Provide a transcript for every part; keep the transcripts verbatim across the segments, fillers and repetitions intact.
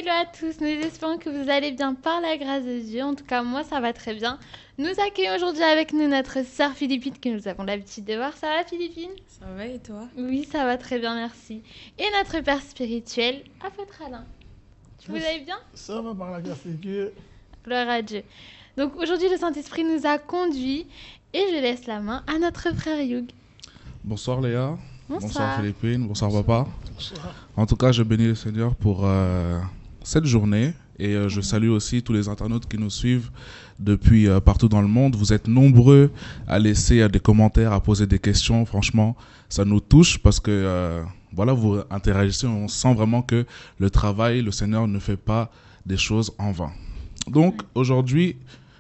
Hello à tous, nous espérons que vous allez bien par la grâce de Dieu. En tout cas, moi ça va très bien. Nous accueillons aujourd'hui avec nous notre sœur Philippine que nous avons l'habitude de voir. Ça va Philippine? Ça va et toi? Oui, ça va très bien, merci. Et notre père spirituel, apôtre Alain. Vous allez bien? Ça va par la grâce de Dieu. Gloire à Dieu. Donc aujourd'hui, le Saint-Esprit nous a conduits et je laisse la main à notre frère Hugh. Bonsoir Léa. Bonsoir. Bonsoir Philippine. Bonsoir, Bonsoir papa. Bonsoir. En tout cas, je bénis le Seigneur pour euh, cette journée et euh, je salue aussi tous les internautes qui nous suivent depuis euh, partout dans le monde. Vous êtes nombreux à laisser euh, des commentaires, à poser des questions. Franchement, ça nous touche parce que euh, voilà, vous interagissez. On sent vraiment que le travail, le Seigneur ne fait pas des choses en vain. Donc aujourd'hui,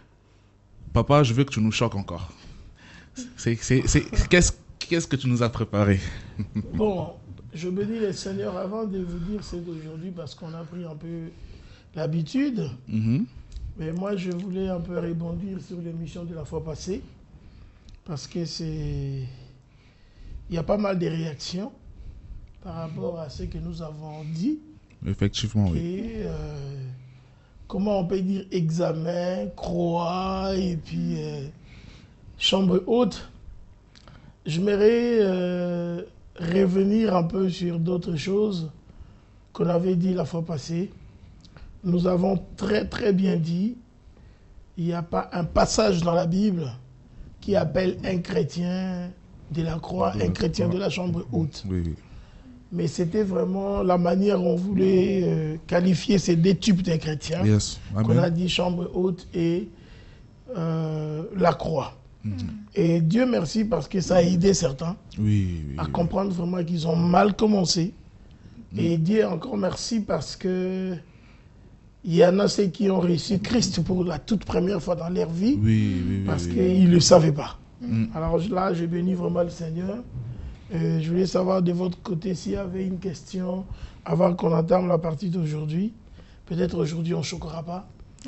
papa, je veux que tu nous choques encore. C'est, c'est, c'est, qu'est-ce, qu'est-ce que tu nous as préparé? Bon, je bénis le Seigneur avant de vous dire c'est d'aujourd'hui parce qu'on a pris un peu l'habitude. Mm-hmm. Mais moi, je voulais un peu rebondir sur l'émission de la fois passée parce que c'est... Il y a pas mal de réactions par rapport à ce que nous avons dit. Effectivement, oui. Et euh, comment on peut dire examen, croix et puis euh, chambre haute. J'aimerais euh, revenir un peu sur d'autres choses qu'on avait dit la fois passée. Nous avons très très bien dit, il n'y a pas un passage dans la Bible qui appelle un chrétien de la croix, un chrétien de la chambre haute. Oui, oui. Mais c'était vraiment la manière dont on voulait euh, qualifier ces deux types de chrétiens. Yes. Qu'on Amen. a dit chambre haute et euh, la croix. Mhm. Et Dieu merci parce que ça a aidé certains Oui, oui, à oui. comprendre vraiment qu'ils ont mal commencé. Et Dieu encore merci parce que il y en a ceux qui ont reçu Christ pour la toute première fois dans leur vie Oui, oui, oui, parce oui. qu'ils ne le savaient pas. Mm. Alors là, je bénis vraiment le Seigneur. Euh, je voulais savoir de votre côté s'il y avait une question avant qu'on entame la partie d'aujourd'hui. Peut-être aujourd'hui on ne choquera pas.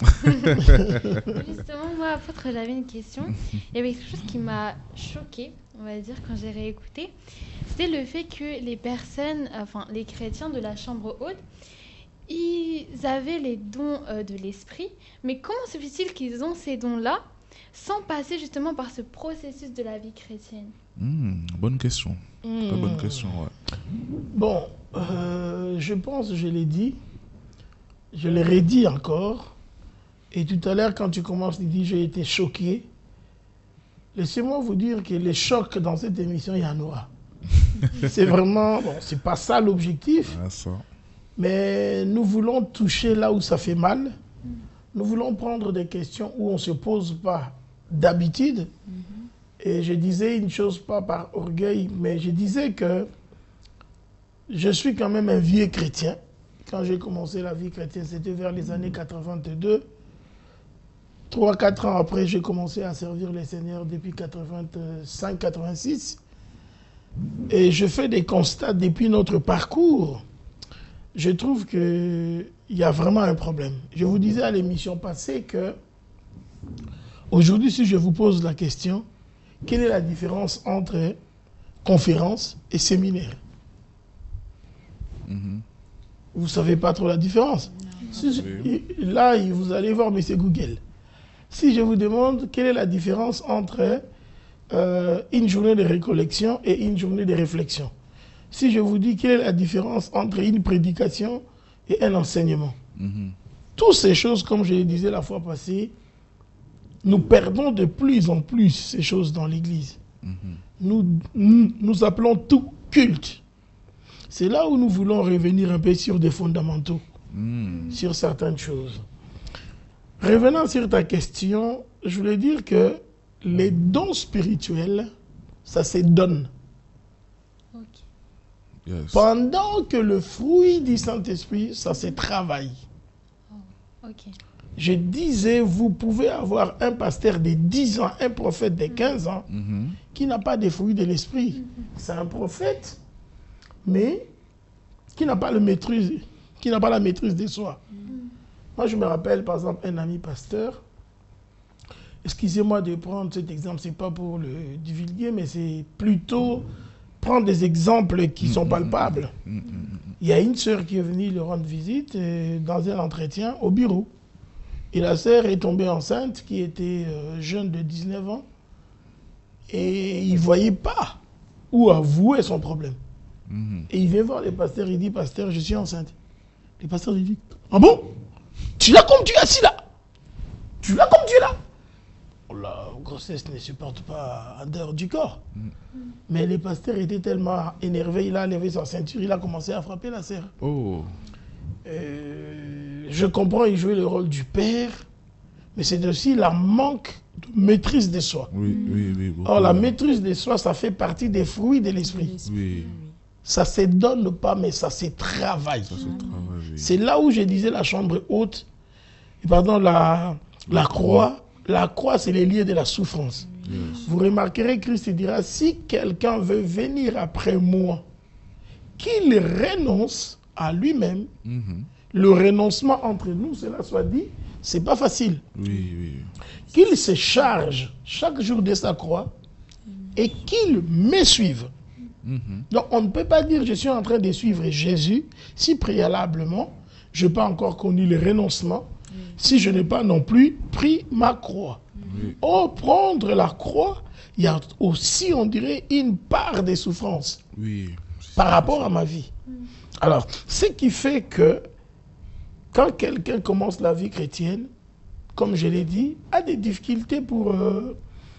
Justement, moi, apôtre, j'avais une question. Il y avait quelque chose qui m'a choquée, on va dire, quand j'ai réécouté. C'était le fait que les personnes, enfin les chrétiens de la chambre haute, ils avaient les dons euh, de l'esprit. Mais comment se fait-il qu'ils ont ces dons-là sans passer justement par ce processus de la vie chrétienne? Mm, bonne question. Très bonne question, ouais. Bon, euh, je pense, je l'ai dit, je l'ai redit encore. Et tout à l'heure, quand tu commences, tu dis j'ai été choqué. Laissez-moi vous dire que les chocs dans cette émission, il y en aura. C'est vraiment, bon, c'est pas ça l'objectif, Ah, ça. mais nous voulons toucher là où ça fait mal. Nous voulons prendre des questions où on ne se pose pas d'habitude. Et je disais une chose, pas par orgueil, mais je disais que je suis quand même un vieux chrétien. Quand j'ai commencé la vie chrétienne, c'était vers les années quatre-vingt-deux. Trois, quatre ans après, j'ai commencé à servir le Seigneur depuis quatre-vingt-cinq quatre-vingt-six. Et je fais des constats depuis notre parcours. Je trouve qu'il y a vraiment un problème. Je vous disais à l'émission passée que aujourd'hui, si je vous pose la question, quelle est la différence entre conférence et séminaire? Mhm. Vous ne savez pas trop la différence. Si je- là, vous allez voir M. Google. Si je vous demande quelle est la différence entre euh, une journée de récollection et une journée de réflexion. Si je vous dis quelle est la différence entre une prédication et un enseignement. Mhm. Toutes ces choses, comme je le disais la fois passée, nous perdons de plus en plus ces choses dans l'Église. Mhm. Nous, nous, nous appelons tout culte. C'est là où nous voulons revenir un peu sur des fondamentaux, Mm. sur certaines choses. Revenant sur ta question, je voulais dire que les dons spirituels, ça se donne. Ok. Yes. Pendant que le fruit du Saint-Esprit, ça se travaille. Ok. Je disais, vous pouvez avoir un pasteur de dix ans, un prophète de quinze ans, Mhm. qui n'a pas des fruits de l'esprit. C'est un prophète, mais qui n'a pas, le maîtrise, qui n'a pas la maîtrise de soi. Moi, je me rappelle, par exemple, un ami pasteur. Excusez-moi de prendre cet exemple, ce n'est pas pour le divulguer, mais c'est plutôt prendre des exemples qui sont palpables. Mm, mm, mm. Il y a une sœur qui est venue lui rendre visite euh, dans un entretien au bureau. Et la sœur est tombée enceinte, qui était euh, jeune de dix-neuf ans. Et il ne voyait pas où avouer son problème. Mm-hmm. Et il vient voir le pasteur, il dit, pasteur, je suis enceinte. Le pasteur lui dit, ah bon? Tu l'as comme tu es assis là? Tu l'as comme tu es là? La grossesse ne supporte pas en dehors du corps. Mm. Mais le pasteur était tellement énervé, il a levé sa ceinture, il a commencé à frapper la sœur. Oh. Euh, je comprends, il jouait le rôle du père, mais c'est aussi la manque de maîtrise de soi. Oui, oui, oui. Or, la maîtrise de soi, ça fait partie des fruits de l'esprit. Oui. Ça ne se donne pas, mais ça se travaille. Ça se travaille. C'est là où je disais la chambre haute, pardon, la, la, la croix. croix. La croix, c'est les lieux de la souffrance. Yes. Vous remarquerez, Christ dira, si quelqu'un veut venir après moi, qu'il renonce à lui-même. Mm-hmm. Le renoncement entre nous, cela soit dit, c'est pas facile. Oui, oui. Qu'il se charge chaque jour de sa croix et qu'il me suive. Mm-hmm. Donc, on ne peut pas dire je suis en train de suivre Jésus si préalablement je n'ai pas encore connu le renoncement, si je n'ai pas non plus pris ma croix. Oui. Oh, prendre la croix, il y a aussi, on dirait, une part des souffrances oui, par rapport à ma vie. Alors, ce qui fait que quand quelqu'un commence la vie chrétienne, comme je l'ai dit, a des difficultés pour euh,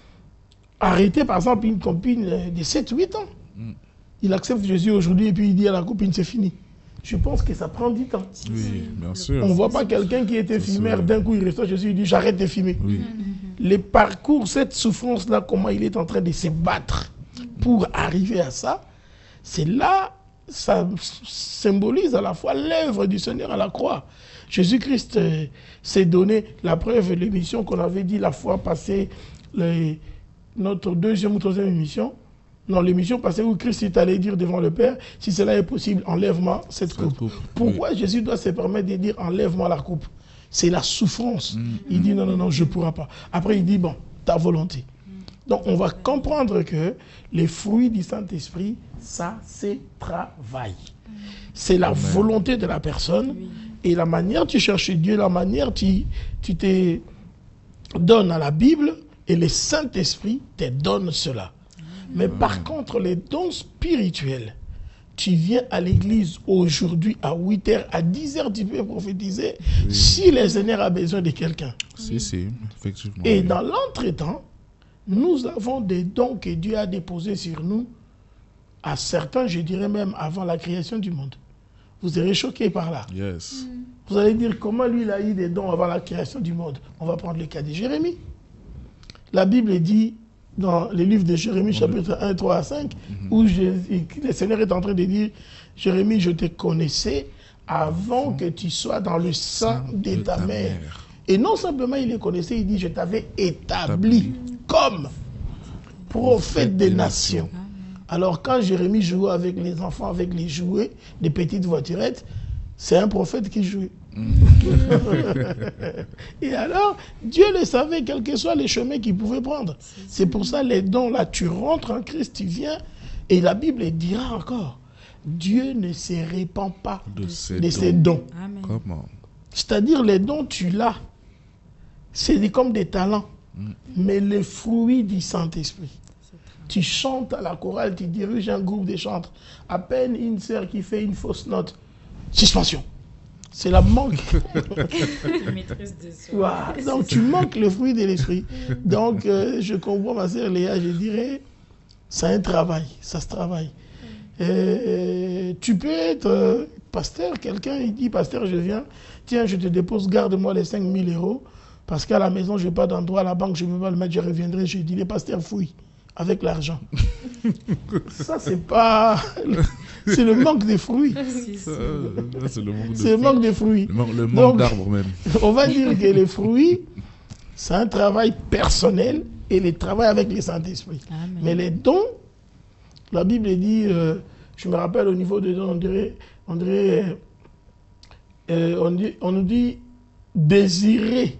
arrêter, par exemple, une copine de sept huit ans. Mm. Il accepte Jésus aujourd'hui et puis il dit à la copine, c'est fini. Je pense que ça prend du temps. Oui, bien sûr. On ne voit pas quelqu'un qui était fumeur, d'un coup il reçoit Jésus, il dit j'arrête de fumer. Oui. Les parcours, cette souffrance-là, comment il est en train de se battre pour arriver à ça, c'est là, ça symbolise à la fois l'œuvre du Seigneur à la croix. Jésus-Christ euh, s'est donné la preuve, l'émission qu'on avait dit la fois passée, les, notre deuxième ou troisième émission, non, l'émission passée où Christ est allé dire devant le Père, si cela est possible, enlève-moi cette coupe. coupe. Pourquoi oui. Jésus doit se permettre de dire enlève-moi la coupe? C'est la souffrance. Mm. Il dit non, non, non, je ne pourrai pas. Après, il dit bon, ta volonté. Mm. Donc, on va comprendre que les fruits du Saint-Esprit, ça, c'est travail. Mm. C'est la Amen. Volonté de la personne oui. Et la manière tu cherches Dieu, la manière tu, tu te donnes à la Bible et le Saint-Esprit te donne cela. Mais par contre, les dons spirituels, tu viens à l'église aujourd'hui à huit heures, à dix heures, tu peux prophétiser oui. Si le Seigneur a besoin de quelqu'un. Si, si, effectivement. Et oui. Dans l'entretemps, nous avons des dons que Dieu a déposés sur nous, à certains, je dirais même avant la création du monde. Vous serez choqués par là. Yes. Mm. Vous allez dire comment lui il a eu des dons avant la création du monde. On va prendre le cas de Jérémie. La Bible dit, dans les livres de Jérémie, chapitre un, trois à cinq, mm-hmm. où Jésus, le Seigneur est en train de dire, Jérémie, je te connaissais avant mm-hmm. que tu sois dans le sein de, de ta, ta mère. mère. Et non simplement il les connaissait, il dit, je t'avais établi mm-hmm. comme prophète des nations. nations. Alors quand Jérémie jouait avec les enfants, avec les jouets, des petites voiturettes, c'est un prophète qui jouait. Et alors, Dieu le savait, quel que soit les chemins qu'il pouvait prendre. C'est pour ça, les dons, là, tu rentres en Christ, tu viens, et la Bible dira encore, Dieu ne se répand pas de ses de dons. Ses dons. Comment? C'est-à-dire, les dons, tu l'as. C'est comme des talents. Mm. Mais les fruits du Saint-Esprit. Tu chantes à la chorale, tu diriges un groupe de chantres. À peine une sœur qui fait une fausse note. Suspension. C'est la manque. Maîtrise de soi. Wow. Donc tu manques le fruit de l'esprit. Donc euh, je comprends ma sœur Léa, je dirais, c'est un travail, ça se travaille. Euh, tu peux être euh, pasteur, quelqu'un il dit, pasteur je viens, tiens je te dépose, garde-moi les cinq mille euros, parce qu'à la maison je n'ai pas d'endroit, à la banque je ne peux pas le mettre, je reviendrai, je dis, les pasteurs fouillent. Avec l'argent. Ça, c'est pas... C'est le manque de fruits. C'est le manque de, c'est le manque de fruits. Le, man le manque d'arbres même. On va dire que les fruits, c'est un travail personnel et le travail avec le Saint-Esprit. Mais les dons, la Bible dit, euh, je me rappelle au niveau des dons, on dirait, on, dirait, euh, on, dit, on nous dit désirer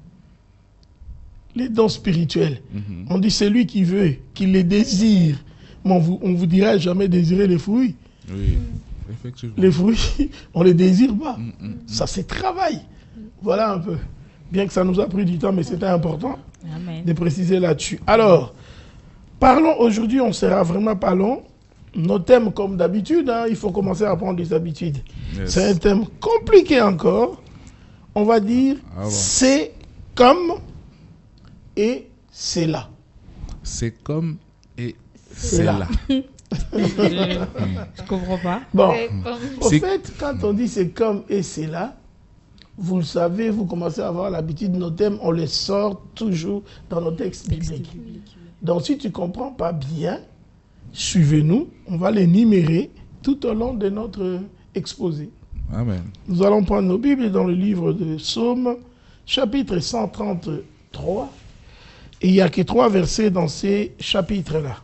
les dons spirituels. Mm-hmm. On dit celui qui veut, qui les désire. Mais on vous, on vous dira jamais désirer les fruits. Oui. Effectivement. Les fruits, on ne les désire pas. Mm, mm, mm. Ça, c'est travail. Voilà un peu. Bien que ça nous a pris du temps, mais c'était important Amen. de préciser là-dessus. Alors, parlons aujourd'hui, on ne sera vraiment pas long. Nos thèmes, comme d'habitude, hein, il faut commencer à prendre des habitudes. Yes. C'est un thème compliqué encore. On va dire, Ah bon. c'est comme et c'est là. C'est comme et C'est c'est là. là. Je, je comprends pas. Bon, Ouais, comme- au C'est- fait, quand on dit c'est comme et c'est là, vous le savez, vous commencez à avoir l'habitude, nos thèmes, on les sort toujours dans nos textes bibliques. Donc si tu ne comprends pas bien, suivez-nous, on va les numérer tout au long de notre exposé. Amen. Nous allons prendre nos Bibles dans le livre de Psaume, chapitre cent trente-trois. Et il n'y a que trois versets dans ces chapitres-là.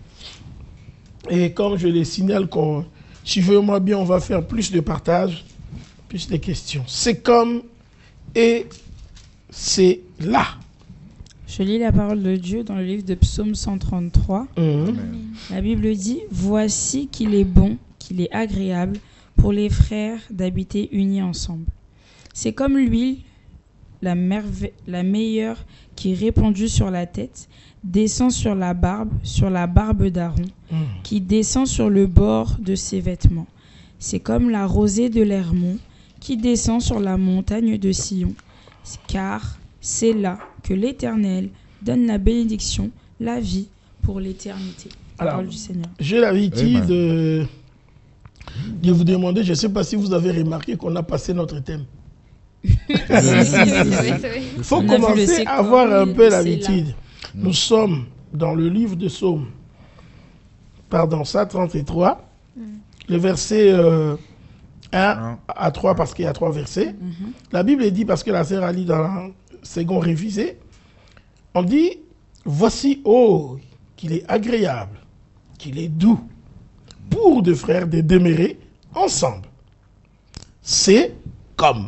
Et comme je les signale, qu'on, suivez-moi bien, on va faire plus de partage, plus de questions. C'est comme et c'est là. Je lis la parole de Dieu dans le livre de Psaume cent trente-trois. Mhm. La Bible dit « Voici qu'il est bon, qu'il est agréable pour les frères d'habiter unis ensemble. C'est comme l'huile, la, merve- la meilleure qui répandue sur la tête, descend sur la barbe, sur la barbe d'Aaron, Mhm. qui descend sur le bord de ses vêtements. C'est comme la rosée de l'Hermon qui descend sur la montagne de Sion. Car c'est là que l'Éternel donne la bénédiction, la vie pour l'éternité. Parole Alors, du Seigneur. J'ai l'habitude Amen. de, de vous demander, je ne sais pas si vous avez remarqué qu'on a passé notre thème. C'est vrai, c'est vrai. Il faut On a vu le commencer c'est à avoir comme, un le peu c'est l'habitude. Nous sommes dans le livre de Psaume, pardon, cent trente-trois, le verset euh, un à trois, parce qu'il y a trois versets. Mhm. La Bible dit, parce que la sœur a lu dans la seconde révisée, on dit, voici, oh, qu'il est agréable, qu'il est doux, pour deux frères de demeurer ensemble. C'est comme.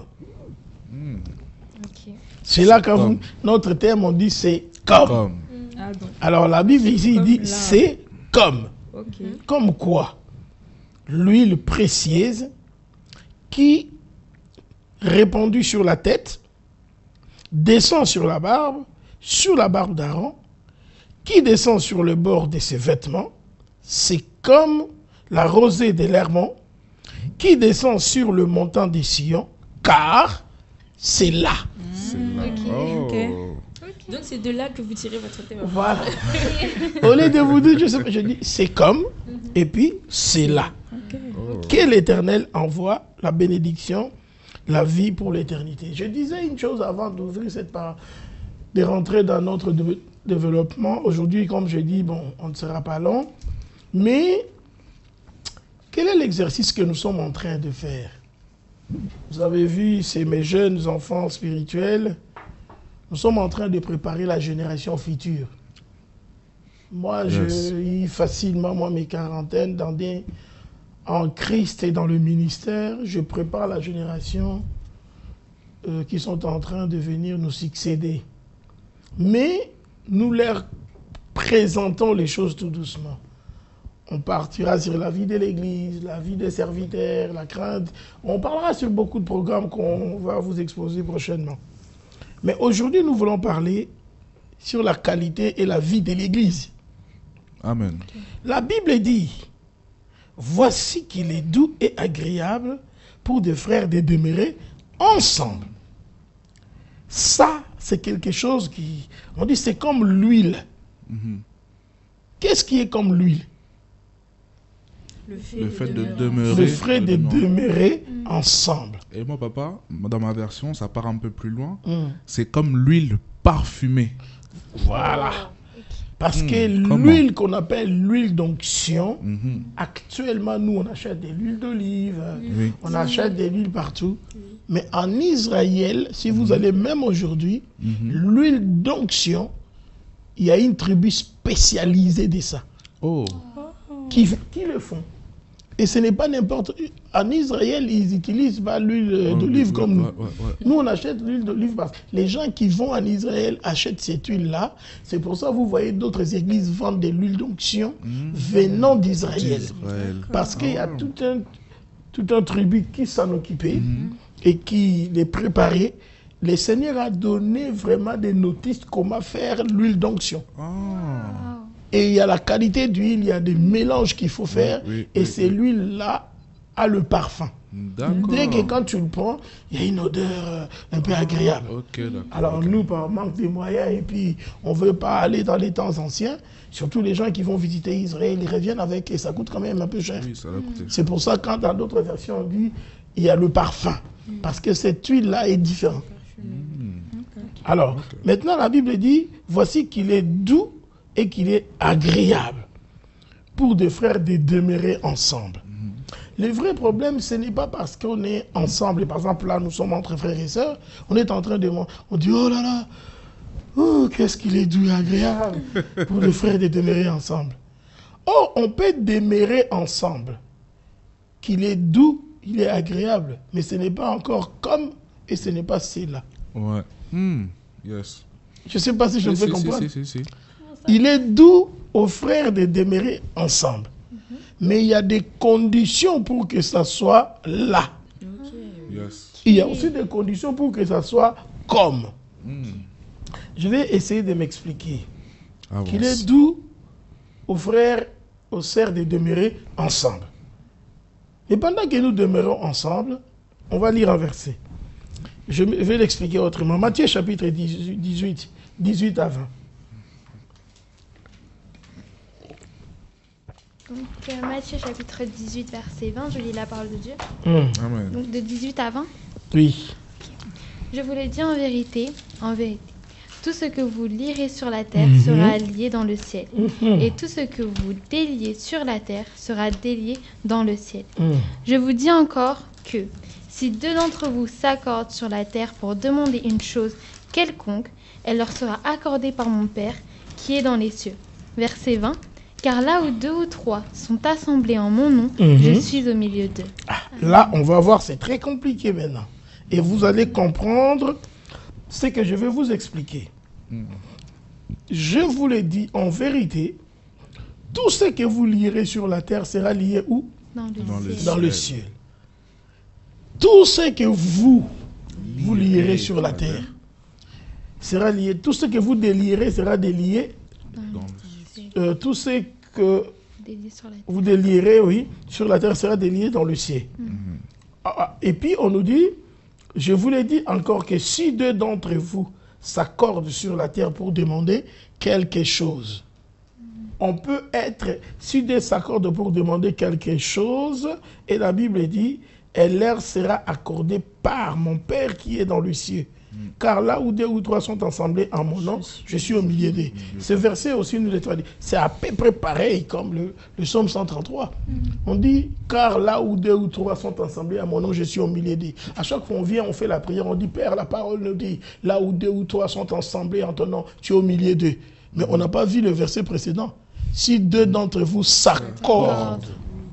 Ok. C'est là quand Comme. vous, notre terme, on dit c'est comme. Comme. Ah bon, Alors la Bible ici Comme dit là. c'est comme. ok. Comme quoi? L'huile précieuse qui, répandue sur la tête, descend sur la barbe, sur la barbe d'Aaron, qui descend sur le bord de ses vêtements. C'est comme la rosée de l'Hermon qui descend sur le montant des Sion, car c'est là. C'est là. Ok. Oh. Ok. Donc c'est de là que vous tirez votre thème. Voilà. Au lieu de vous dire, je sais pas, je dis c'est comme, et puis c'est là. Ok. Oh. Que l'Éternel envoie la bénédiction, la vie pour l'éternité. Je disais une chose avant d'ouvrir cette part, de rentrer dans notre de- développement. Aujourd'hui, comme je dis, bon, on ne sera pas long, mais quel est l'exercice que nous sommes en train de faire? Vous avez vu, c'est mes jeunes enfants spirituels. Nous sommes en train de préparer la génération future. Moi, Yes. je vis facilement, moi, mes quarantaines, dans des, en Christ et dans le ministère. Je prépare la génération euh, qui sont en train de venir nous succéder. Mais nous leur présentons les choses tout doucement. On partira sur la vie de l'Église, la vie des serviteurs, la crainte. On parlera sur beaucoup de programmes qu'on va vous exposer prochainement. Mais aujourd'hui, nous voulons parler sur la qualité et la vie de l'Église. Amen. La Bible dit, voici qu'il est doux et agréable pour des frères de demeurer ensemble. Ça, c'est quelque chose qui... On dit c'est comme l'huile. Mhm. Qu'est-ce qui est comme l'huile? Le fait, Le fait de demeurer demeurer. Le fait de demeurer. demeurer ensemble. Et moi, papa, dans ma version, ça part un peu plus loin. Mm. C'est comme l'huile parfumée. Voilà. Parce Mm. que Comment? l'huile qu'on appelle l'huile d'onction, Mhm. actuellement, nous, on achète de l'huile d'olive, Oui. on achète de l'huile partout. Mais en Israël, si vous allez même aujourd'hui, Mhm. l'huile d'onction, il y a une tribu spécialisée de ça, Oh. qui, qui le font. Et ce n'est pas n'importe... En Israël, ils n'utilisent pas l'huile euh, d'olive Ouais, comme nous. ouais, ouais, ouais. Nous, on achète l'huile d'olive parce que les gens qui vont en Israël achètent cette huile-là. C'est pour ça que vous voyez d'autres églises vendre de l'huile d'onction Mhm. venant d'Israël. D'Israël. Parce qu'il y a Ah. tout un, tout un tribu qui s'en occupait Mhm. et qui les préparait, le Seigneur a donné vraiment des notices comment faire l'huile d'onction. Ah. Wow. Et il y a la qualité d'huile, il y a des mélanges qu'il faut faire, oui, et oui, c'est oui. l'huile-là a le parfum. D'accord. Dès que quand tu le prends, il y a une odeur euh, un peu agréable. Ok, d'accord. Alors ok. nous, par manque de moyens, et puis on ne veut pas aller dans les temps anciens, surtout les gens qui vont visiter Israël, ils reviennent avec, et ça coûte quand même un peu cher. Oui, ça va coûter. C'est pour ça que quand dans d'autres versions, on dit, il y a le parfum. Parce que cette huile-là est différente. Alors, maintenant la Bible dit, voici qu'il est doux et qu'il est agréable pour des frères de demeurer ensemble. Le vrai problème, ce n'est pas parce qu'on est ensemble, et par exemple là, nous sommes entre frères et sœurs, on est en train de... On dit, oh là là, oh, qu'est-ce qu'il est doux et agréable pour les frères de demeurer ensemble. Or, on peut demeurer ensemble, qu'il est doux, il est agréable, mais ce n'est pas encore comme, et ce n'est pas cela. Ouais. Hmm. Yes. Je ne sais pas si je me Si, fais si, comprendre. si, si, si, si. Il est doux aux frères de demeurer ensemble. Mais il y a des conditions pour que ça soit là. Yes. Il y a aussi des conditions pour que ça soit comme. Hmm. Je vais essayer de m'expliquer. Avance. Qu'il est doux aux frères, aux sœurs de demeurer ensemble. Et pendant que nous demeurons ensemble, on va lire un verset. Je vais l'expliquer autrement. Matthieu chapitre dix-huit, dix-huit à vingt. Donc, euh, Matthieu chapitre dix-huit, verset vingt, je lis la parole de Dieu. Hum, Amen. Donc, de dix-huit à vingt. Oui. Je vous le dis en vérité, en vérité. Tout ce que vous lirez sur la terre Mhm. sera lié dans le ciel. Mhm. Et tout ce que vous déliez sur la terre sera délié dans le ciel. Hum. Je vous dis encore que si deux d'entre vous s'accordent sur la terre pour demander une chose quelconque, elle leur sera accordée par mon Père qui est dans les cieux. Verset vingt. Car là où deux ou trois sont assemblés en mon nom, Mhm. je suis au milieu d'eux. Là, on va voir, c'est très compliqué maintenant. Et vous allez comprendre ce que je vais vous expliquer. Je vous le dis en vérité, tout ce que vous lirez sur la terre sera lié où? Dans le Dans le ciel. Dans le ciel. Tout ce que vous, vous lirez sur la terre sera lié. Tout ce que vous délierez sera délié. Dans le- Euh, tout ce que Délié sur la terre. vous délierez, oui, sur la terre sera délié dans le ciel. Ah, ah, et puis on nous dit, je vous l'ai dit encore que si deux d'entre vous s'accordent sur la terre pour demander quelque chose, on peut être, si deux s'accordent pour demander quelque chose, et la Bible dit, et leur sera accordée par mon Père qui est dans le ciel. Car là où deux ou trois sont assemblés en mon nom, je suis au milieu d'eux. Ce verset aussi nous le traduit. C'est à peu près pareil comme le, le psaume cent trente-trois. On dit, car là où deux ou trois sont assemblés à mon nom, je suis au milieu d'eux. À chaque fois on vient, on fait la prière, on dit, Père, la parole nous dit, là où deux ou trois sont assemblés en ton nom, tu es au milieu d'eux. Mais on n'a pas vu le verset précédent. Si deux d'entre vous s'accordent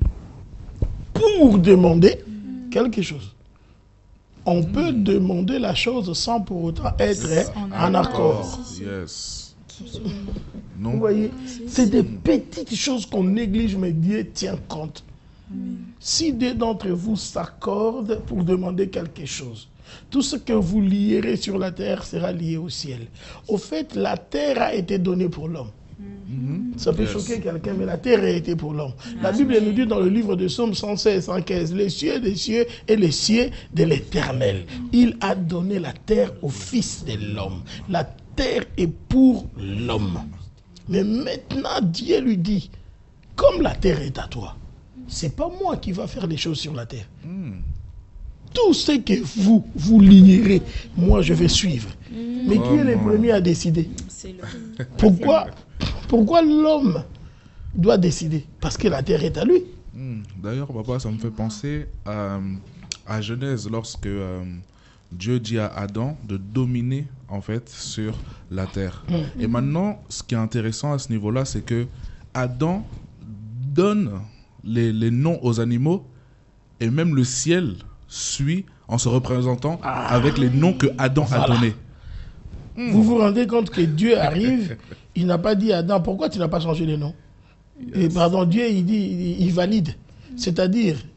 pour demander quelque chose, on peut demander la chose sans pour autant être en accord. Yes. Vous Non. voyez, c'est des petites choses qu'on néglige, mais Dieu tient compte. Si deux d'entre vous s'accordent pour demander quelque chose, tout ce que vous lierez sur la terre sera lié au ciel. Au fait, la terre a été donnée pour l'homme. Ça peut Yes. choquer quelqu'un, mais la terre a été pour l'homme. La Bible nous dit dans le livre de Psaume cent seize, cent quinze, les cieux des cieux et les cieux de l'Éternel. Il a donné la terre au Fils de l'homme. La terre est pour l'homme. Mais maintenant, Dieu lui dit, comme la terre est à toi, c'est pas moi qui va faire les choses sur la terre. Tout ce que vous, vous lierez, moi je vais suivre. Mais qui est le premier à décider? C'est le... Pourquoi, pourquoi l'homme doit décider? Parce que la terre est à lui. Hmm. D'ailleurs, papa, ça me fait penser à, à Genèse, lorsque euh, Dieu dit à Adam de dominer en fait sur la terre. Et maintenant, ce qui est intéressant à ce niveau-là, c'est que Adam donne les, les noms aux animaux et même le ciel suit en se représentant avec les noms que Adam a Voilà. donnés. Vous vous rendez compte que Dieu arrive, il n'a pas dit à Adam, pourquoi tu n'as pas changé les noms? Et pardon, Dieu, il dit, il, il valide. C'est-à-dire,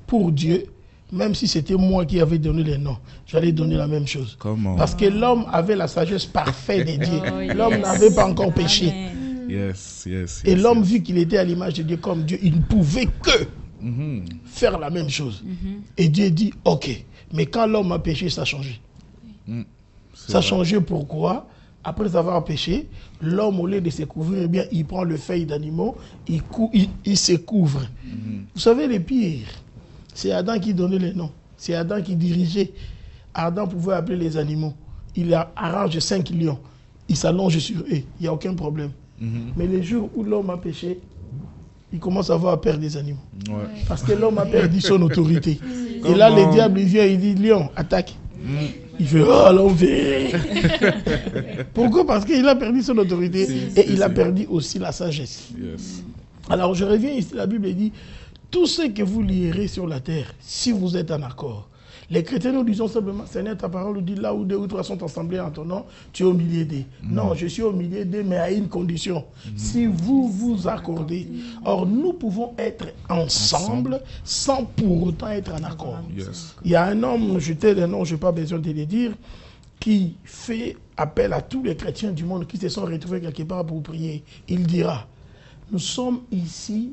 pour Dieu, même si c'était moi qui avais donné les noms, j'allais donner la même chose. Comment? Parce que l'homme avait la sagesse parfaite de Dieu. Oh, yes. L'homme n'avait pas encore péché. Amen. Yes, yes, Et yes, l'homme, yes. vu qu'il était à l'image de Dieu comme Dieu, il ne pouvait que Mhm. faire la même chose. Mhm. Et Dieu dit, ok. Mais quand l'homme a péché, ça a changé. Mm. C'est Ça a vrai. changé pourquoi? Après avoir péché, l'homme, au lieu de se couvrir, eh bien, il prend le feuille d'animaux, il, cou- il, il se couvre. Mhm. Vous savez, le pire, c'est Adam qui donnait les noms. C'est Adam qui dirigeait. Adam pouvait appeler les animaux. Il a- arrange cinq lions. Il s'allonge sur eux. Il n'y a aucun problème. Mhm. Mais les jours où l'homme a péché, il commence à avoir peur des animaux. Ouais. Parce que l'homme a perdu son autorité. Et là, Comment? le diable, il vient, il dit, lion, attaque. Mm. Il fait, oh, l'homme fait. Pourquoi? Parce qu'il a perdu son autorité Si, et si, il a si. perdu aussi la sagesse. Yes. Alors, je reviens ici, la Bible dit, tout ce que vous lierez sur la terre, si vous êtes en accord. Les chrétiens, nous disons simplement, Seigneur, ta parole nous dit, là où deux ou trois sont assemblés en ton nom, tu es au milieu d'eux. Non, je suis au milieu d'eux, mais à une condition. Si vous vous accordez. Or, nous pouvons être ensemble, sans pour autant être en accord. Yes. Il y a un homme, je t'ai le nom, je n'ai pas besoin de le dire, qui fait appel à tous les chrétiens du monde qui se sont retrouvés quelque part pour prier. Il dira, nous sommes ici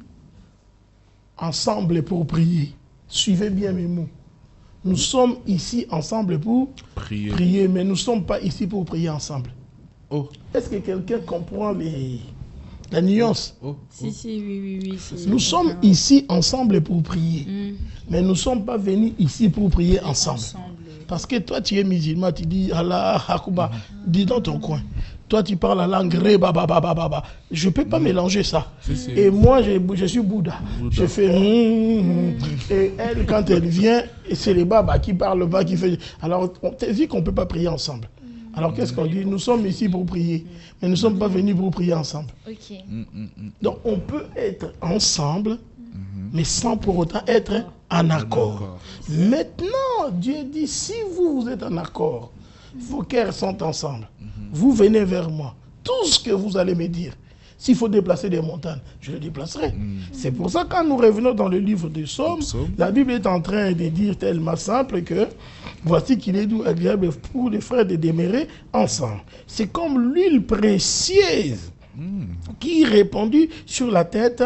ensemble pour prier. Suivez bien mes mots. Nous sommes ici ensemble pour Prier. prier, mais nous ne sommes pas ici pour prier ensemble. Oh. Est-ce que quelqu'un comprend les, la nuance? Oh. Si, si, oui, oui, oui. si. Nous sommes ici ensemble pour prier, Mm. mais nous ne sommes pas venus ici pour prier ensemble. Ensemble. Parce que toi, tu es musulman, tu dis Allah, Hakouba, dis dans ton coin. Toi, tu parles la langue Reba, baba, baba, baba. Je ne peux pas mélanger ça. Si, si. Et moi, je, je suis Bouddha. Bouddha. Je fais. hum, hum. Et elle, quand elle vient, c'est les babas qui parlent bas, qui fait. Alors, on te dit qu'on ne peut pas prier ensemble. Alors, qu'est-ce qu'on dit? Nous sommes ici pour prier, mais nous ne sommes pas venus pour prier ensemble. Ok. Mm, mm, mm. Donc, on peut être ensemble, mais sans pour autant être en accord. D'accord. Maintenant, Dieu dit, si vous, vous êtes en accord, vos cœurs sont ensemble, vous venez vers moi. Tout ce que vous allez me dire, s'il faut déplacer des montagnes, je le déplacerai. C'est pour ça que quand nous revenons dans le livre des Psaumes, Psaumes. la Bible est en train de dire tellement simple que voici qu'il est doux, agréable pour les frères de demeurer ensemble. C'est comme l'huile précieuse qui, répandue sur la tête,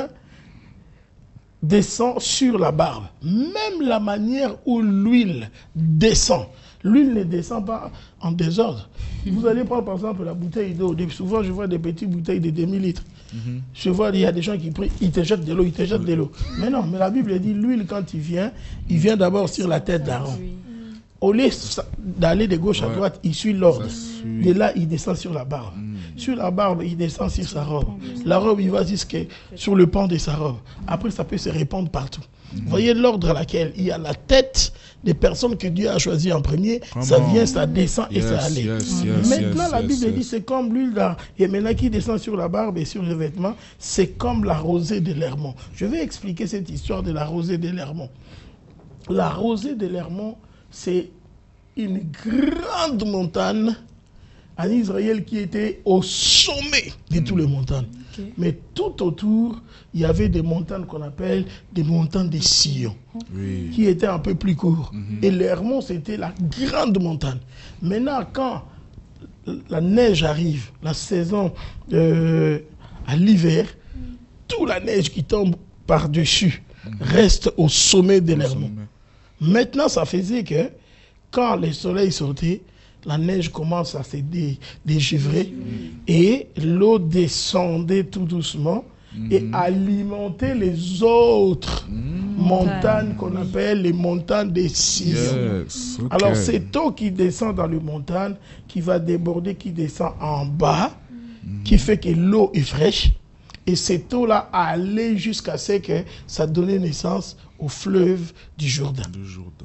descend sur la barbe. Même la manière où l'huile descend. L'huile ne descend pas en désordre. Vous allez prendre par exemple la bouteille d'eau. Souvent, je vois des petites bouteilles de demi litres. Je vois, il y a des gens qui prient, ils te jettent de l'eau, ils te jettent de l'eau. Mais non, mais la Bible dit, l'huile, quand il vient, il vient d'abord sur la tête d'Aaron. Oui. Au lieu d'aller de gauche à Ouais. droite, il suit l'ordre. Ça suit. De là, il descend sur la barbe. Sur la barbe, il descend sur sa robe. La robe, il va jusqu'à sur le pan de sa robe. Après, ça peut se répandre partout. Vous voyez l'ordre à laquelle il y a la tête des personnes que Dieu a choisies en premier. Ça Comment? vient, ça descend et Yes, ça allait. yes, yes, Maintenant, yes, la yes, Bible yes. dit c'est comme l'huile d'Aaron. Et maintenant, qui descend sur la barbe et sur les vêtements, c'est comme la rosée de l'Hermon. Je vais expliquer cette histoire de la rosée de l'Hermon. La rosée de l'Hermon, c'est une grande montagne en Israël qui était au sommet de toutes les montagnes. Ok. Mais tout autour, il y avait des montagnes qu'on appelle des montagnes de Sion, Oui. qui étaient un peu plus courtes. Et l'Hermon, c'était la grande montagne. Maintenant, quand la neige arrive, la saison euh, à l'hiver, toute la neige qui tombe par-dessus reste au sommet de l'Hermon. Maintenant, ça faisait que quand le soleil sortait, la neige commence à se dé- dégivrer et l'eau descendait tout doucement et alimentait les autres montagnes qu'on appelle les montagnes des Sion. Yes. ok. Alors, cette eau qui descend dans les montagnes, qui va déborder, qui descend en bas, qui fait que l'eau est fraîche. Et cette eau-là allait jusqu'à ce que ça donnait naissance au fleuve du Jourdain. Le Jourdain.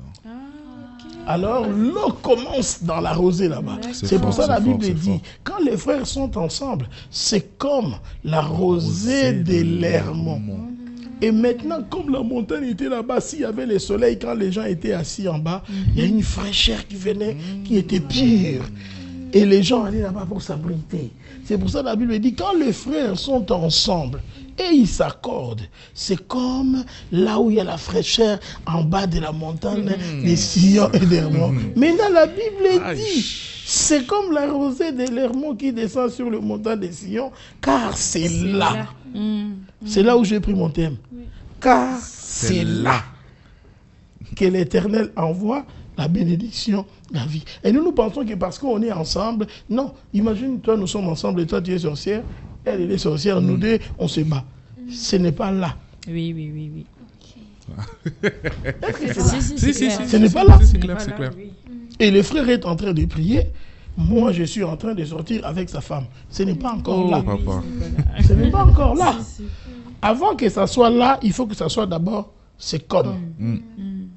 Alors, l'eau commence dans la rosée là-bas. C'est C'est pour fort, ça la c'est fort, Bible c'est dit, fort. quand les frères sont ensemble, c'est comme la rosée de l'Hermon. Et maintenant, comme la montagne était là-bas, s'il y avait le soleil, quand les gens étaient assis en bas, il y a une fraîcheur qui venait, qui était pure. Et les gens allaient là-bas pour s'abriter. C'est pour ça que la Bible dit, quand les frères sont ensemble et ils s'accordent, c'est comme là où il y a la fraîcheur en bas de la montagne, mmh. des sillons et des hermons. Mmh. Maintenant, la Bible Aïe. dit, c'est comme la rosée de l'hermon qui descend sur le montant des sillons, car c'est là. là. Mmh. C'est là où j'ai pris mon thème. Oui. Car c'est, c'est là. là que l'Éternel envoie la bénédiction, la vie. Et nous, nous pensons que parce qu'on est ensemble, non, imagine, toi, nous sommes ensemble et toi, tu es sorcière, elle, elle est sorcière, mmh. nous deux, on se bat. Mmh. Ce n'est pas là. Oui, oui, oui, oui. Okay. Est-ce que c'est si, là? si, si, si, si, ce n'est pas là. C'est clair, c'est clair. Oui. Et le frère est en train de prier. Moi, je suis en train de sortir avec sa femme. Ce n'est pas encore oh, là. Papa. Ce n'est pas encore là. Avant que ça soit là, il faut que ça soit d'abord, c'est comme. Mm. Mm.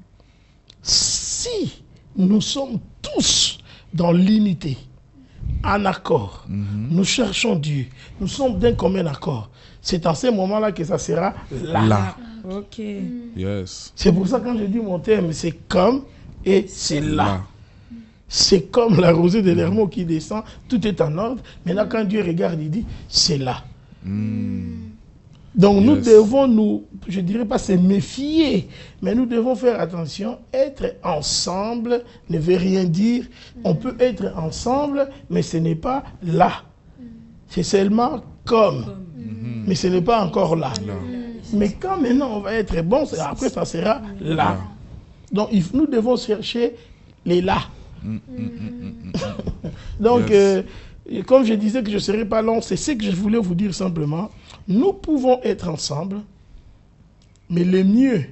Si nous sommes tous dans l'unité, en accord, mm-hmm. nous cherchons Dieu, nous sommes d'un commun accord, c'est en ces moments-là que ça sera là. Là. Ok. Yes. C'est pour ça que quand je dis mon thème, c'est comme et c'est là. là. C'est comme la rosée de l'hermon qui descend, tout est en ordre. Maintenant, quand Dieu regarde, il dit, c'est là. Mm. Donc, yes. nous devons nous, je dirais pas se méfier, mais nous devons faire attention. Être ensemble ne veut rien dire. On peut être ensemble, mais ce n'est pas là. C'est seulement comme. Mm-hmm. Mais ce n'est pas encore là. là. Mais quand maintenant on va être bon, après ça sera là. là. Donc, il, nous devons chercher les là. Mm, mm, mm, Donc, yes. euh, comme je disais que je ne serais pas long, c'est ce que je voulais vous dire simplement. Nous pouvons être ensemble, mais le mieux,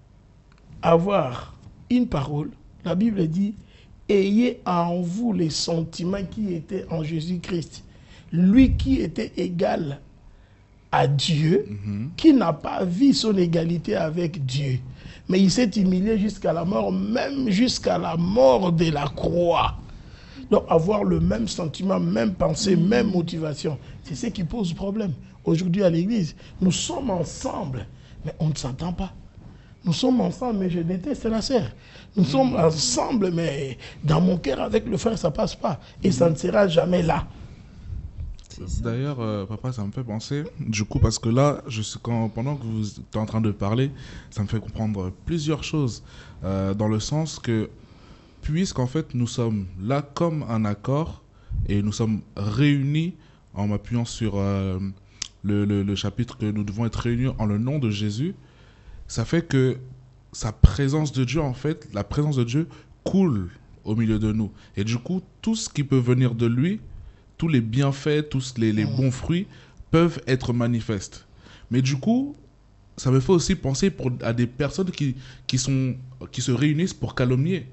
avoir une parole. La Bible dit, ayez en vous les sentiments qui étaient en Jésus-Christ. Lui qui était égal à Dieu, mm-hmm. qui n'a pas vu son égalité avec Dieu. Mais il s'est humilié jusqu'à la mort, même jusqu'à la mort de la croix. Donc avoir le même sentiment, même pensée, mmh. même motivation, c'est ce qui pose problème. Aujourd'hui à l'église, nous sommes ensemble, mais on ne s'entend pas. Nous sommes ensemble, mais je déteste la sœur. Nous mmh. sommes ensemble, mais dans mon cœur avec le frère, ça ne passe pas. Et mmh. ça ne sera jamais là. D'ailleurs, euh, papa, ça me fait penser, du coup, parce que là, je suis, quand, pendant que vous êtes en train de parler, ça me fait comprendre plusieurs choses, euh, dans le sens que, puisqu'en fait, nous sommes là comme un accord, et nous sommes réunis, en m'appuyant sur euh, le, le, le chapitre que nous devons être réunis en le nom de Jésus, ça fait que sa présence de Dieu, en fait, la présence de Dieu coule au milieu de nous. Et du coup, tout ce qui peut venir de lui, tous les bienfaits, tous les, les bons fruits peuvent être manifestes. Mais du coup, ça me fait aussi penser pour, à des personnes qui, qui, sont, qui se réunissent pour calomnier.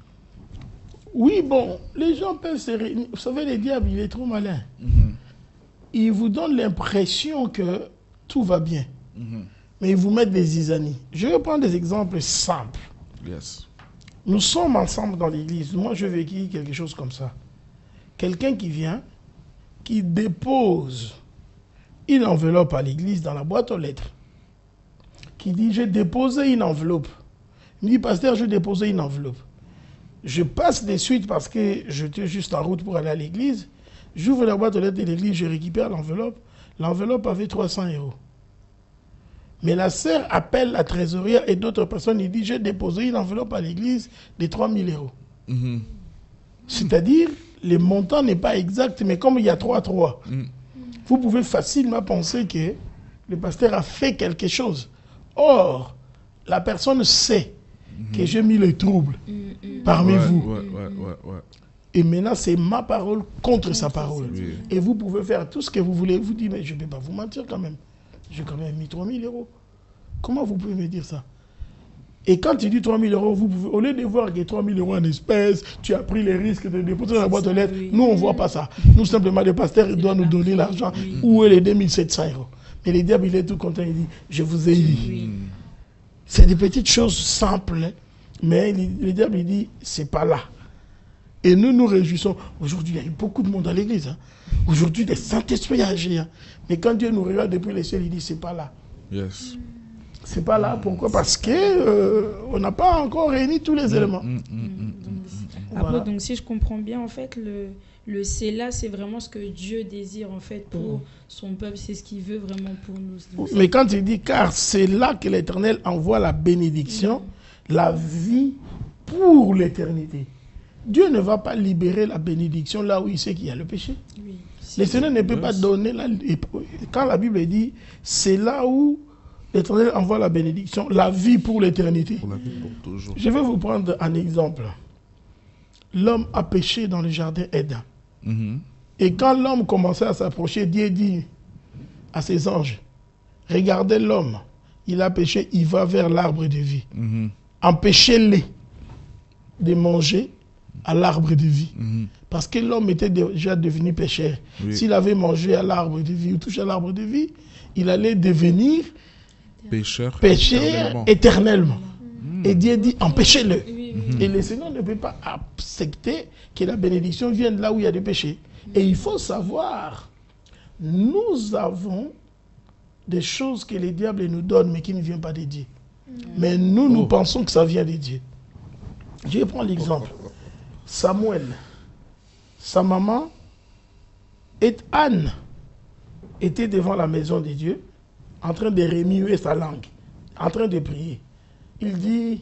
Oui, bon, les gens peuvent se réunir. Vous savez, le diable, il est trop malin. Mm-hmm. Il vous donne l'impression que tout va bien. Mm-hmm. Mais il vous met des zizanies. Je vais prendre des exemples simples. Yes. Nous sommes ensemble dans l'église. Moi, je vécu quelque chose comme ça. Quelqu'un qui vient, qui dépose une enveloppe à l'église dans la boîte aux lettres, qui dit, j'ai déposé une enveloppe. Il me dit, pasteur, j'ai déposé une enveloppe. Je passe de suite parce que j'étais juste en route pour aller à l'église. J'ouvre la boîte aux lettres de l'église, je récupère l'enveloppe. L'enveloppe avait trois cents euros. Mais la sœur appelle la trésorière et d'autres personnes, il dit, j'ai déposé une enveloppe à l'église de trois mille euros. Mm-hmm. C'est-à-dire, le montant n'est pas exact, mais comme il y a trois trois, mm. vous pouvez facilement penser que le pasteur a fait quelque chose. Or, la personne sait mm-hmm. que j'ai mis le trouble mm-hmm. parmi ouais, vous. Ouais, ouais, ouais, ouais. Et maintenant, c'est ma parole contre sa parole. Oui. Et vous pouvez faire tout ce que vous voulez. Vous dites, mais je ne peux pas vous mentir quand même. J'ai quand même mis trois mille euros. Comment vous pouvez me dire ça? Et quand tu dis trois mille euros, vous pouvez, au lieu de voir que trois mille euros en espèces, tu as pris les risques de déposer dans la boîte aux lettres. Oui. Nous, on ne voit pas ça. Nous, simplement, le pasteur doit nous donner l'argent. Oui. Où est les deux mille sept cents euros? Mais le diable, il est tout content. Il dit, je vous ai eu. Oui. C'est des petites choses simples. Mais le, le diable, il dit, c'est pas là. Et nous, nous réjouissons. Aujourd'hui, il y a eu beaucoup de monde à l'église. Hein. Aujourd'hui, le Saint-Esprit a agi. Hein. Mais quand Dieu nous regarde depuis les cieux, il dit, c'est pas là. Yes. C'est pas là. Pourquoi? Parce que euh, on n'a pas encore réuni tous les éléments. Mm, mm, mm, mm. Après, Voilà. donc si je comprends bien, en fait, le, le c'est là, c'est vraiment ce que Dieu désire, en fait, pour Mm. son peuple. C'est ce qu'il veut vraiment pour nous. Donc, Mais quand il dit, car c'est là que l'Éternel envoie la bénédiction, la vie pour l'éternité. Dieu ne va pas libérer la bénédiction là où il sait qu'il y a le péché. oui, Le Seigneur ne peut Yes. pas donner la... Quand la Bible dit, c'est là où l'Éternel envoie la bénédiction, la vie pour l'éternité. Pour la vie, pour toujours. Je vais vous prendre un exemple. L'homme a péché dans le jardin Éden. Mhm. Et quand l'homme commençait à s'approcher, Dieu dit à ses anges, regardez l'homme, il a péché, il va vers l'arbre de vie. Mhm. Empêchez-les de manger à l'arbre de vie. Mhm. Parce que l'homme était déjà devenu pécheur. Oui. S'il avait mangé à l'arbre de vie ou touché à l'arbre de vie, il allait devenir Pécheur. pécheur éternellement. éternellement. Mm. Et Dieu dit, empêchez-le. oui, Et le Seigneur ne peut pas accepter que la bénédiction vienne là où il y a des péchés. Et il faut savoir, nous avons des choses que les diables nous donnent, mais qui ne viennent pas de Dieu. Mais nous, nous Oh. pensons que ça vient de Dieu. Je vais prendre l'exemple. Samuel, sa maman et Anne étaient devant la maison de Dieu, en train de remuer sa langue, en train de prier. Il dit,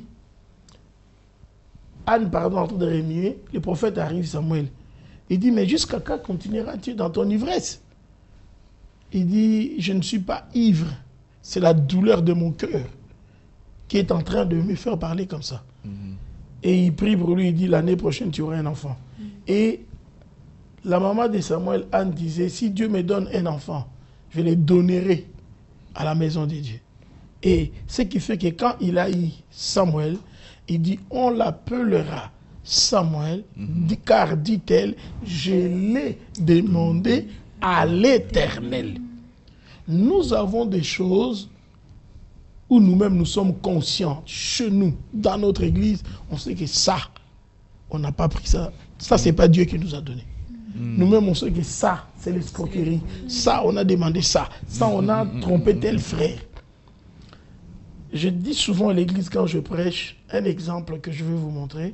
Anne, pardon, en train de remuer, le prophète arrive, Samuel. Il dit, mais jusqu'à quand continueras-tu dans ton ivresse? Il dit, je ne suis pas ivre, c'est la douleur de mon cœur qui est en train de me faire parler comme ça. Mhm. Et il prie pour lui, il dit, l'année prochaine, tu auras un enfant. Et la maman de Samuel, Anne, disait, si Dieu me donne un enfant, je le donnerai à la maison de Dieu. Et ce qui fait que quand il a eu Samuel, il dit, on l'appellera Samuel, dit- car, dit-elle, je l'ai demandé à l'Éternel. Nous avons des choses où nous-mêmes nous sommes conscients, chez nous, dans notre église, on sait que ça, on n'a pas pris ça. Ça, c'est pas Dieu qui nous a donné. Nous-mêmes, on sait que ça, c'est l'escroquerie. Ça, on a demandé ça. Ça, on a trompé tel frère. Je dis souvent à l'église quand je prêche, un exemple que je vais vous montrer.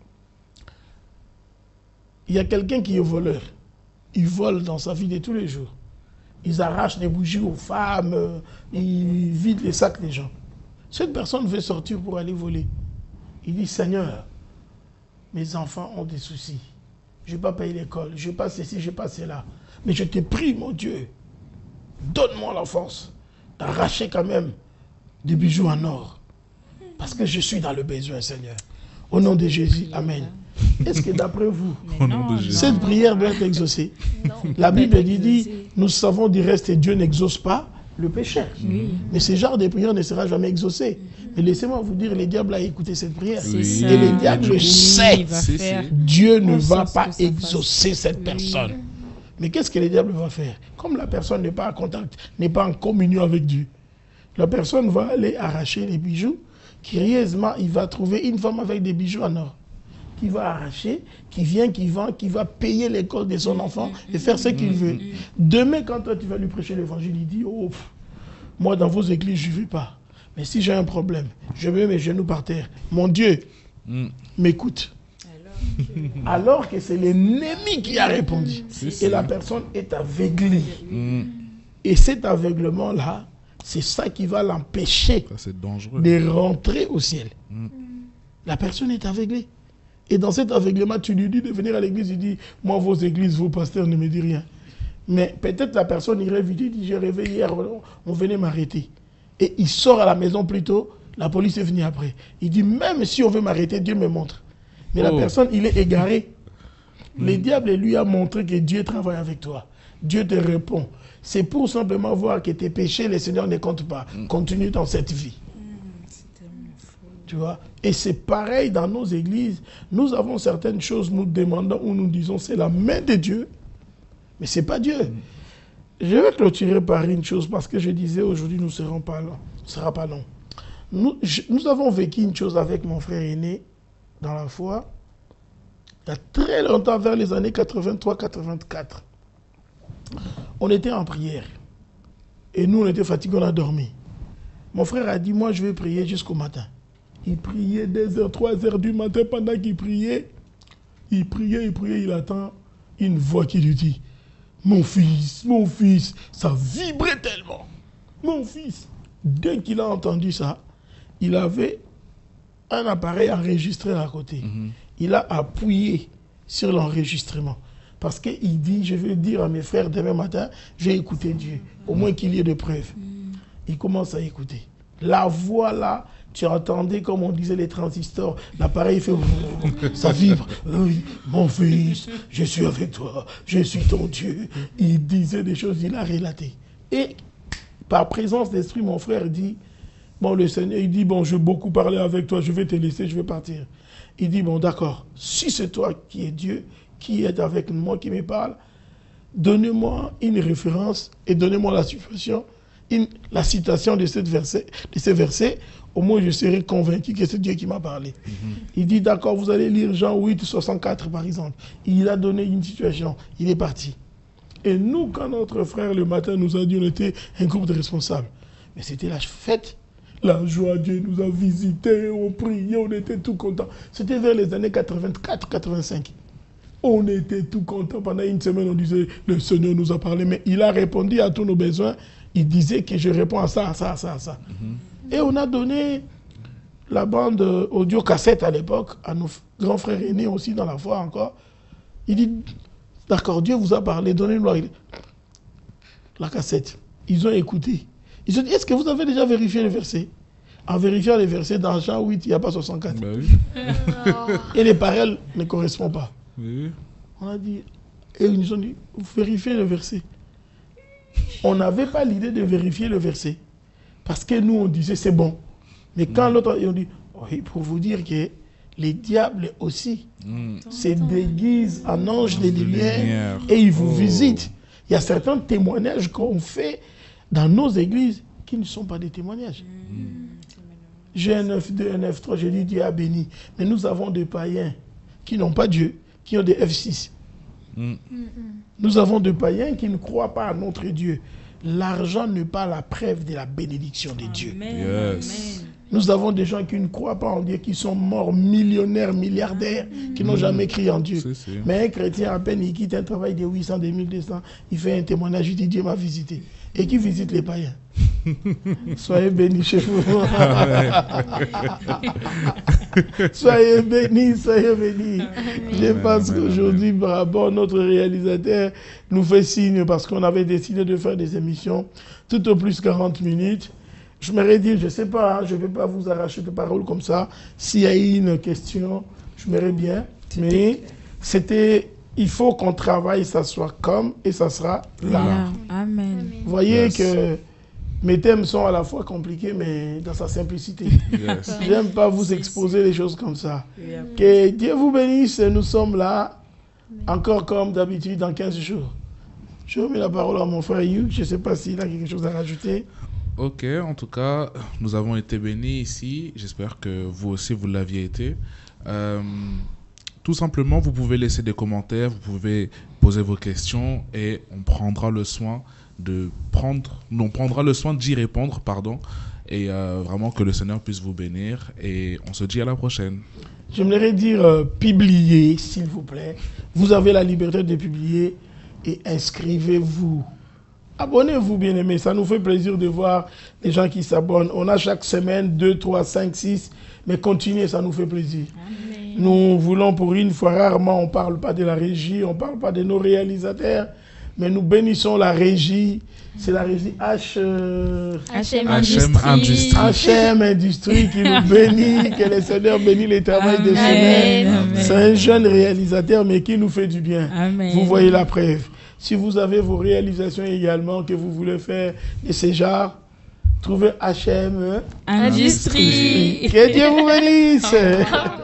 Il y a quelqu'un qui est voleur. Il vole dans sa vie de tous les jours. Ils arrachent des bougies aux femmes, euh, ils vident les sacs des gens. Cette personne veut sortir pour aller voler. Il dit, Seigneur, mes enfants ont des soucis. Je ne vais pas payer l'école, je ne vais pas ceci, je ne vais pas cela. Mais je te prie, mon Dieu, donne-moi la force d'arracher quand même des bijoux en or. Parce que je suis dans le besoin, Seigneur. Au nom de Jésus, Amen. Est-ce que d'après vous, Mais Au nom non, de non. Jésus. cette prière doit être exaucée? Non. La peut Bible être dit, dit, exaucée. nous savons du reste, Dieu n'exauce pas le péché. Oui. Mais ce genre de prière ne sera jamais exaucé. Mais laissez-moi vous dire, le diable a écouté cette prière. C'est Oui. ça. Et le diable Oui, sait. il va Si, si. faire. Dieu ne On va sent pas ce que ça exaucer passe. cette Oui. personne. Mais qu'est-ce que le diable va faire? Comme la personne n'est pas en contact, n'est pas en communion avec Dieu, la personne va aller arracher les bijoux. Curieusement, il va trouver une femme avec des bijoux en or, qui va arracher, qui vient, qui vend, qui va payer l'école de son enfant et faire ce qu'il veut. Demain, quand toi tu vas lui prêcher l'évangile, il dit, oh, pff, moi dans vos églises, je ne vais pas. Mais si j'ai un problème, je mets mes genoux par terre. Mon Dieu, Mm. m'écoute. Alors que c'est l'ennemi qui a répondu. Si, Et si. la personne est aveuglée. Mm. Et cet aveuglement-là, c'est ça qui va l'empêcher Ça, c'est dangereux. de rentrer au ciel. Mm. La personne est aveuglée. Et dans cet aveuglement, tu lui dis de venir à l'église, il dit, moi, vos églises, vos pasteurs ne me disent rien. Mais peut-être la personne irait vite, il dit, j'ai rêvé hier, on venait m'arrêter. Et il sort à la maison plus tôt, la police est venue après. Il dit, même si on veut m'arrêter, Dieu me montre. Mais la Oh. personne, il est égaré. Le diable lui a montré que Dieu travaille avec toi. Dieu te répond. C'est pour simplement voir que tes péchés, le Seigneur ne compte pas. Continue dans cette vie. C'est tellement faux. Tu vois? Et c'est pareil dans nos églises. Nous avons certaines choses, nous demandons ou nous disons, c'est la main de Dieu. Mais ce n'est pas Dieu. Je vais clôturer par une chose parce que je disais aujourd'hui, nous ne serons pas long. Ce sera pas long. Nous, je- nous avons vécu une chose avec mon frère aîné dans la foi. Il y a très longtemps, vers les années quatre-vingt-trois quatre-vingt-quatre. On était en prière. Et nous, on était fatigués, on a dormi. Mon frère a dit, moi je vais prier jusqu'au matin. Il priait deux heures, trois heures du matin. Pendant qu'il priait, il priait, il priait, il attend une voix qui lui dit, mon fils, mon fils, ça vibrait tellement. Mon fils. Dès qu'il a entendu ça, il avait un appareil enregistré à côté. Mm-hmm. Il a appuyé sur l'enregistrement. Parce qu'il dit, je vais dire à mes frères demain matin, je vais écouter Dieu. Au moins qu'il y ait des preuves. Mm. Il commence à écouter. La voix là, tu entendais comme on disait les transistors, l'appareil fait, ça vibre. Oui, mon fils, je suis avec toi, je suis ton Dieu. Il disait des choses, il a relaté. Et par présence d'esprit, mon frère dit, bon, le Seigneur, il dit, bon, je vais beaucoup parler avec toi, je vais te laisser, je vais partir. Il dit, bon, d'accord, si c'est toi qui es Dieu, qui est avec moi, qui me parle, donnez-moi une référence et donnez-moi la situation, une, la citation de, cette verset, de ces versets, au moins je serai convaincu que c'est Dieu qui m'a parlé. Mm-hmm. Il dit, d'accord, vous allez lire Jean huit, soixante-quatre par exemple. Il a donné une situation, il est parti. Et nous, quand notre frère le matin nous a dit, on était un groupe de responsables. Mais c'était la fête. La joie, Dieu nous a visités, on priait, on était tout contents. C'était vers les années quatre-vingt-quatre quatre-vingt-cinq. On était tout contents. Pendant une semaine, on disait, le Seigneur nous a parlé. Mais il a répondu à tous nos besoins. Il disait que je réponds à ça, à ça, à ça, à ça. Mm-hmm. Et on a donné la bande audio cassette à l'époque à nos grands frères aînés aussi dans la foi encore. Il dit, d'accord, Dieu vous a parlé, donnez-nous la cassette. Ils ont écouté. Ils ont dit, est-ce que vous avez déjà vérifié les versets? En vérifiant les versets, dans Jean huit, il n'y a pas soixante-quatre. Ben oui. Et les paroles ne correspondent pas. Oui. On a dit, et ils nous ont dit, vérifiez le verset. On n'avait pas l'idée de vérifier le verset. Parce que nous, on disait, c'est bon. Mais quand mmh. l'autre, on dit, oui, pour vous dire que les diables aussi mmh. se déguisent en anges de lumière et ils vous oh. visitent. Il y a certains témoignages qu'on fait dans nos églises qui ne sont pas des témoignages. Mmh. G neuf deux, G neuf trois, j'ai dit Dieu a béni. Mais nous avons des païens qui n'ont pas Dieu, qui ont des F six. Mm. Nous avons des païens qui ne croient pas à notre Dieu. L'argent n'est pas la preuve de la bénédiction de Dieu. Amen. Yes. Nous avons des gens qui ne croient pas en Dieu, qui sont morts millionnaires, milliardaires, qui n'ont mm. jamais crié en Dieu. Mais un chrétien, à peine il quitte un travail de huit cents, de mille deux cents, il fait un témoignage, il dit Dieu m'a visité. Et qui visite les païens? Soyez bénis chez vous. Soyez bénis, soyez bénis. Je pense qu'aujourd'hui, bravo, notre réalisateur nous fait signe parce qu'on avait décidé de faire des émissions tout au plus quarante minutes. Je m'aurais dit, je ne sais pas, hein, je ne vais pas vous arracher de paroles comme ça. S'il y a une question, je m'aurais bien. Mais c'était... Il faut qu'on travaille, ça soit comme, et ça sera là. Yeah. Amen. Vous voyez yes. que mes thèmes sont à la fois compliqués, mais dans sa simplicité. Yes. J'aime pas vous exposer les choses comme ça. Yeah. Que Dieu vous bénisse, nous sommes là, encore comme d'habitude, dans quinze jours. Je remets la parole à mon frère Hugh, je ne sais pas s'il a quelque chose à rajouter. Ok, en tout cas, nous avons été bénis ici. J'espère que vous aussi, vous l'aviez été. Euh, Tout simplement, vous pouvez laisser des commentaires, vous pouvez poser vos questions et on prendra le soin de prendre, on prendra le soin d'y répondre, pardon, et euh, vraiment que le Seigneur puisse vous bénir. Et on se dit à la prochaine. J'aimerais dire euh, publiez, s'il vous plaît. Vous avez la liberté de publier et inscrivez-vous. Abonnez-vous, bien-aimés. Ça nous fait plaisir de voir les gens qui s'abonnent. On a chaque semaine deux, trois, cinq, six, mais continuez, ça nous fait plaisir. Amen. Nous voulons pour une fois, rarement, on ne parle pas de la régie, on ne parle pas de nos réalisateurs, mais nous bénissons la régie. C'est la régie H... Euh, H M Industrie. H M Industrie qui nous bénit, que le Seigneur bénit les travaux des semaines. C'est un jeune réalisateur, mais qui nous fait du bien. Amen. Vous voyez la preuve. Si vous avez vos réalisations également, que vous voulez faire de ces genres, trouvez H M Industrie. Que Dieu vous bénisse.